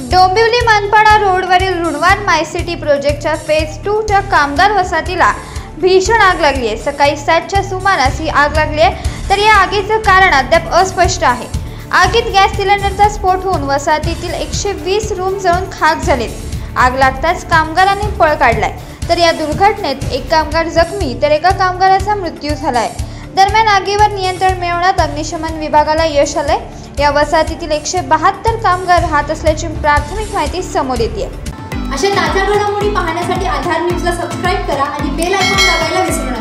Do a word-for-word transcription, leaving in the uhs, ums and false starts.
डोंबिवली मनपाडा रोडवरील रुणवान मायसिटी प्रोजेक्टच्या phase two च्या कामगार वसाहतीला भीषण आग लागली आहे। सकाळी सातच्या सुमारास ही आग लागली आहे, तर या आगीचं कारण अद्याप अस्पष्ट आहे। आगीत गॅस सिलेंडरचा स्फोट होऊन वसाहतीतील एकशे वीस रूम जळून खाक झालेत। आग लागताच कामगारांनी पळ काढलाय, तर या दुर्घटनेत एक कामगार जखमी तर एका कामगाराचा मृत्यू झालाय। दरम्यान आगीवर नियंत्रण मिळवण्यात अग्निशमन विभागाला यश आलंय। या वसाहतीतील एकशे बहात्तर कामगार राहत असल्याची प्राथमिक माहिती समोर येते। अशा ताज्या घडामोडी पाहण्यासाठी आधार न्यूजला सबस्क्राइब करा आणि बेल आयकॉन दाबायला विसरू नका।